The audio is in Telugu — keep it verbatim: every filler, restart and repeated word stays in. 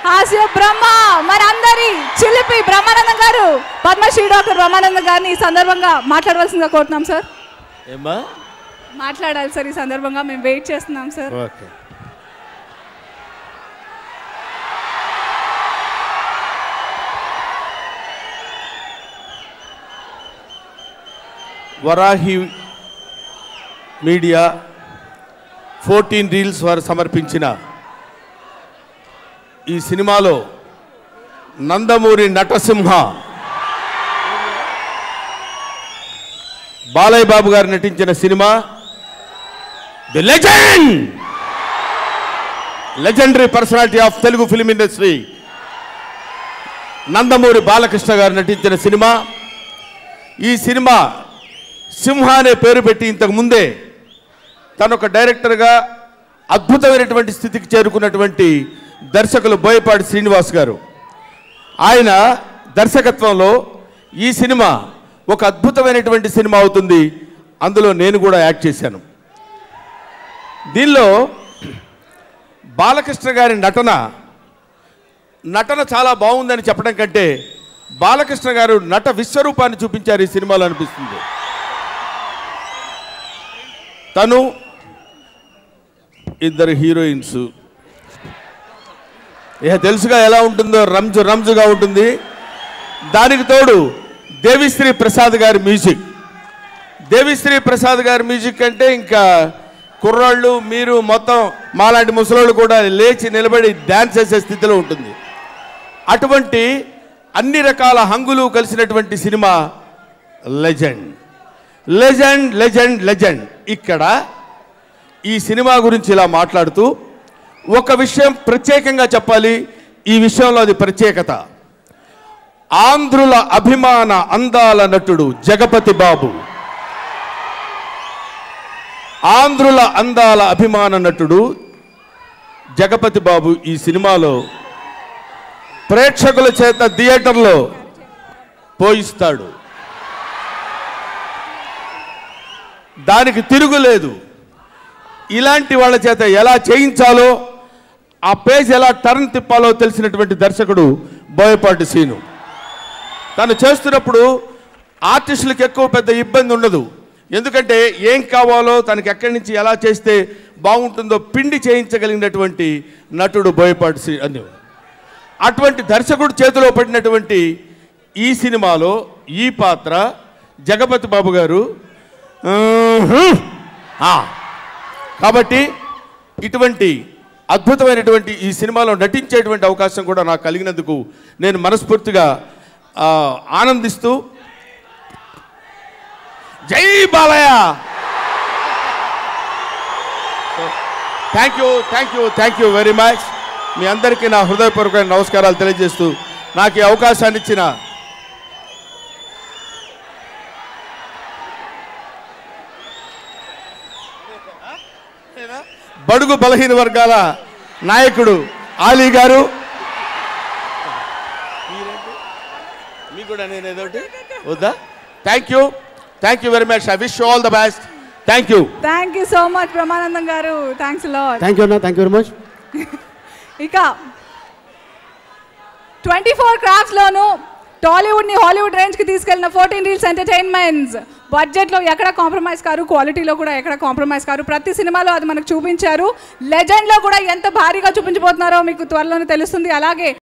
హాస్య బ్రహ్మ మనందరి చిలిపి బ్రహ్మానందం గారు, పద్మశ్రీ డాక్టర్ బ్రహ్మానందం గారిని ఈ సందర్భంగా మాట్లాడవలసిందిగా కోరుతున్నాం సార్. ఏమ్మా మాట్లాడాలి సార్, ఈ సందర్భంగా మేము వెయిట్ చేస్తున్నాం sir. Okay. Varahi media fourteen reels వారు సమర్పించిన ఈ సినిమాలో నందమూరి నటసింహ బాలయ్య బాబు గారు నటించిన సినిమా the legend legendary personality of Telugu film industry Nandamuri Balakrishna garu నటించిన సినిమా. ఈ సినిమా సింహ అనే పేరు పెట్టి ఇంతకు ముందే తను ఒక డైరెక్టర్గా అద్భుతమైనటువంటి స్థితికి చేరుకున్నటువంటి దర్శకులు బోయపాటి శ్రీనివాస్ గారు, ఆయన దర్శకత్వంలో ఈ సినిమా ఒక అద్భుతమైనటువంటి సినిమా అవుతుంది. అందులో నేను కూడా యాక్ట్ చేశాను. దీనిలో బాలకృష్ణ గారి నటన నటన చాలా బాగుందని చెప్పడం కంటే బాలకృష్ణ గారు నట విశ్వరూపాన్ని చూపించారు ఈ సినిమాలో అనిపిస్తుంది. తను ఇద్దరు హీరోయిన్స్, ఇక తెలుసుగా ఎలా ఉంటుందో, రంజు రంజుగా ఉంటుంది. దానికి తోడు దేవిశ్రీ ప్రసాద్ గారి మ్యూజిక్. దేవిశ్రీ ప్రసాద్ గారి మ్యూజిక్ అంటే ఇంకా కుర్రాళ్ళు మీరు మొత్తం మాలాంటి ముసలోళ్ళు కూడా లేచి నిలబడి డ్యాన్స్ చేసే స్థితిలో ఉంటుంది. అటువంటి అన్ని రకాల హంగులు కలిసినటువంటి సినిమా లెజెండ్ లెజెండ్ లెజెండ్ లెజెండ్. ఇక్కడ ఈ సినిమా గురించి ఇలా మాట్లాడుతూ ఒక విషయం ప్రత్యేకంగా చెప్పాలి. ఈ విషయంలో అది ప్రత్యేకత. ఆంధ్రుల అభిమాన అందాల నటుడు జగపతి బాబు, ఆంధ్రుల అందాల అభిమాన నటుడు జగపతి బాబు ఈ సినిమాలో ప్రేక్షకుల చేత థియేటర్లో పోయిస్తాడు. దానికి తిరుగులేదు. ఇలాంటి వాళ్ళ చేత ఎలా చేయించాలో, ఆ పేజ్ ఎలా టర్న్ తిప్పాలో తెలిసినటువంటి దర్శకుడు బోయపాటి శ్రీను. తను చేస్తున్నప్పుడు ఆర్టిస్టులకు ఎక్కువ పెద్ద ఇబ్బంది ఉండదు. ఎందుకంటే ఏం కావాలో తనకి ఎక్కడి నుంచి ఎలా చేస్తే బాగుంటుందో పిండి చేయించగలిగినటువంటి నటుడు బోయపాటి శ్రీ అని. అటువంటి దర్శకుడు చేతిలో పడినటువంటి ఈ సినిమాలో ఈ పాత్ర జగపతి బాబు గారు. కాబట్టి ఇటువంటి అద్భుతమైనటువంటి ఈ సినిమాలో నటించేటువంటి అవకాశం కూడా నాకు కలిగినందుకు నేను మనస్ఫూర్తిగా ఆనందిస్తూ జై Balayya. Thank you thank you thank you very much. మీ అందరికీ నా హృదయపూర్వకమైన నమస్కారాలు తెలియజేస్తూ నాకు ఈ అవకాశాన్ని ఇచ్చిన బడుగు బలహీన వర్గాల నాయకుడు ఆలీ గారు, మీ కూడా నేను ఏదోటి వద్దా. Thank you thank you very much. I wish you all the best. Thank you thank you so much Brahmanandam garu. Thanks a lot. Thank you అన్న. Thank you very much. ఇక ట్వంటీ ఫోర్ క్రాఫ్ట్స్లోను టాలీవుడ్ని హాలీవుడ్ రేంజ్కి తీసుకెళ్లిన ఫోర్టీన్ రీల్స్ ఎంటర్టైన్మెంట్స్ బడ్జెట్లో ఎక్కడ కాంప్రమైజ్ కారు, క్వాలిటీలో కూడా ఎక్కడ కాంప్రమైజ్ కారు. ప్రతి సినిమాలో అది మనకు చూపించారు. లెజెండ్లో కూడా ఎంత భారీగా చూపించబోతున్నారో మీకు త్వరలోనే తెలుస్తుంది. అలాగే